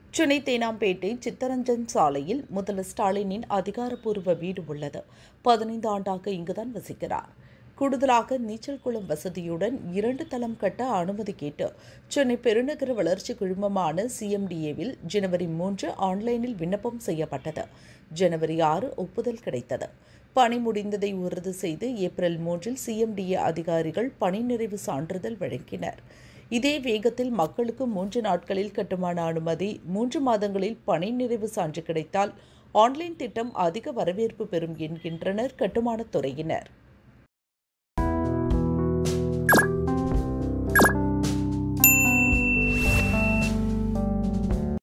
சென்னை தேனாம்பேட்டை சித்தரஞ்சன் சாலையில் முதல்வர் ஸ்டாலினின் அதிகாரப்பூர்வ வீடு உள்ளது. 15 ஆண்டாக இங்குதான் வசிக்கிறார். கூடுதலாக நீச்சல் குளம் வசதியுடன் 2 தளம் கட்ட அனுமதி கேட்டு சென்னை பெருநகர வளர்ச்சி குழுமமான CMDAவில் ஜனவரி 3 ஆன்லைனில் விண்ணப்பம் செய்யப்பட்டது. ஜனவரி 6 ஒப்புதல் கிடைத்தது. பணி முடிந்ததை உறுதி செய்து ஏப்ரல் 3 CMDA அதிகாரிகள் பணி நிறைவு சான்றிதழ் வழங்கினர். இதே வேகத்தில் மக்களுக்கு 3 நாட்களில் கட்டுமான அனுமதி, 3 மாதங்களில் பணி நிறைவு சான்று கிடைத்தால் ஆன்லைன் திட்டம் அதிக வரவேற்பு பெறும் என்கின்றனர் கட்டுமானத் துறையினர்.